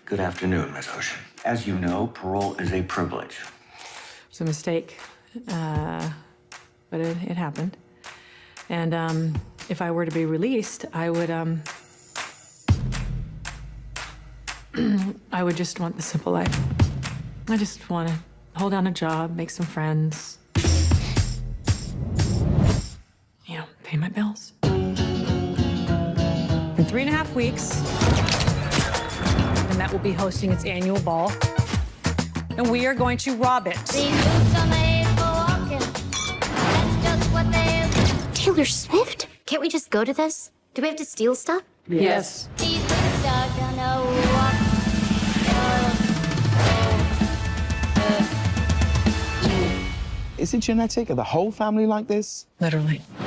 Good afternoon, Miss Ocean. As you know, parole is a privilege. It's a mistake, but it happened. And if I were to be released, I would I would just want the simple life. I just want to hold down a job, make some friends, you know, pay my bills. In 3.5 weeks, the Met will be hosting its annual ball, and we are going to rob it. Taylor Swift? Can't we just go to this? Do we have to steal stuff? Yes. Is it genetic? Are the whole family like this? Literally.